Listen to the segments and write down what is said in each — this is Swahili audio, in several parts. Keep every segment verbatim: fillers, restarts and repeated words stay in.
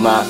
mawe.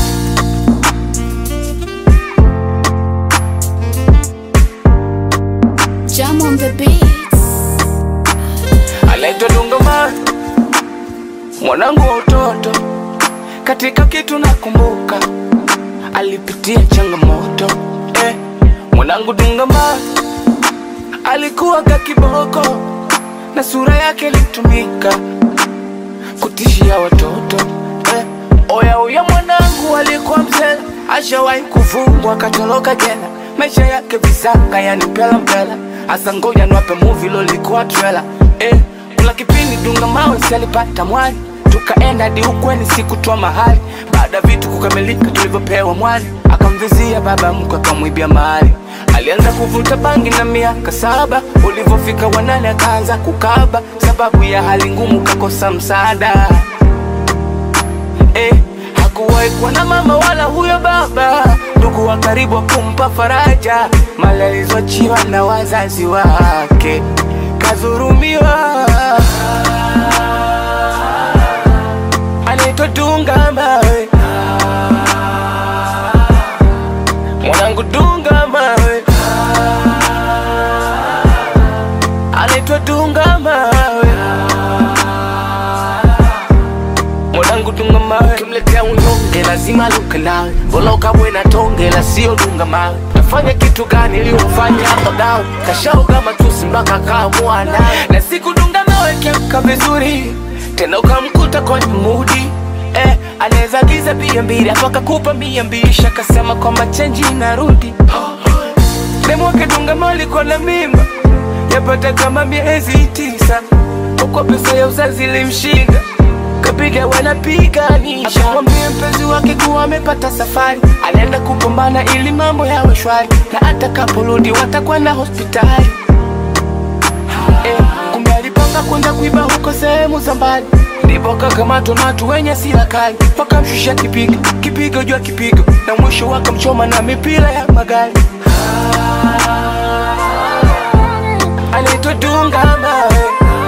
Jam on the beats. Anaitwa Dunga Mawe, mwanangu wa utoto. Katika kitu nakumbuka, alipitia changamoto. Eh, mwanangu Dunga Mawe alikuwa kakiboko, na sura yake ilitumika kutishia watoto. Eh, oya oya mwanangu alikuwa mzela, ashawahi kufungwa katoroka jela. Maisha yake visanga yani pela mpela. Asa ngoja nwape movie lolikuwa trailer. Eh, kula kipindi Dunga Mawe si alipata mwani. Tukaenda hadi ukweni siku tuwa mahali. Baada vitu kukamilika tulivyopewa mwani, akamvizia baba mkwe akamwibia mahali. Alianza kuvuta bangi na miaka saba. Ulivofika wanane akaanza kukaba. Sababu ya hali ngumu kakosa msaada. Eh, hakuwahi kuwa na mama wala huyo baba. Ndugu wa karibu kumpa faraja. Mali alizoachiwa na wazazi wake kadhurumiwa. Anaitwa Dunga Mawe, mwanangu Dunga Mawe. Anaitwa Dunga Mawe, mwanangu Dunga Mawe. Kimletea unyonge lazima luke nawe. Boloka wena tonge la sio Dunga Mawe. Nafanya kitu gani ili ufanya hapo dawe. Kashao kama tusi mbaka kaamua nawe. Na siku Dunga Mawe kemka vizuri, tena ukamkuta kwenye mudi. Eh, anaweza giza pia mbili, hapa kakupa mia mbili. Shakasema kwamba change inarudi. Demu wake Dunga Mawe alikuwa na mimba yapata kama miezi tisa. Kwa pesa ya uzazi ilimshinda, kapiga wanapiganisha. Akamwambia mpenzi wake kuwa amepata safari, anaenda kupambana ili mambo yawe shwari. Na atakaporudi watakuwa na hospitali. Eh, kumbe alipanga kwenda kuiba huko sehemu za mbali. Ndipo kakamatwa na watu wenye hasira kali. Wakamshusha kipigo, kipigo jua kipigo, na mwisho wakamchoma na mipira ya magari. Anaitwa Dunga Mawe,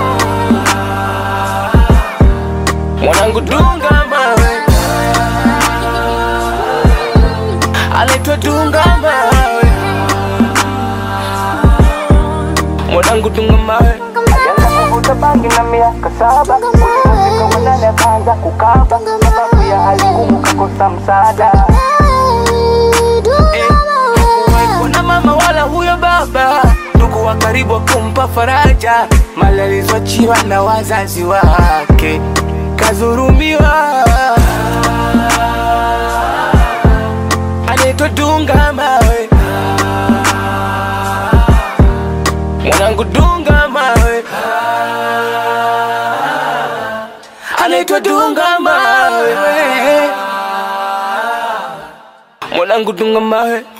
mwanangu Dunga Mawe. Anaitwa Dunga Mawe, mwanangu Dunga Mawe. Alianza kuvuta bangi na miaka saba. Ulipofika wanane akaanza kukaba. Sababu ya hali ngumu kakosa msaada. Eh, hakuwahi kuwa na mama wala huyo baba. Ndugu wa karibu kumpa faraja. Mali alizoachiwa na wazazi wake kadhurumiwa. Anaitwa Dunga Mawe, mwanangu Dunga Mawe. Anaitwa Dunga Mawe, mwanangu Dunga Mawe.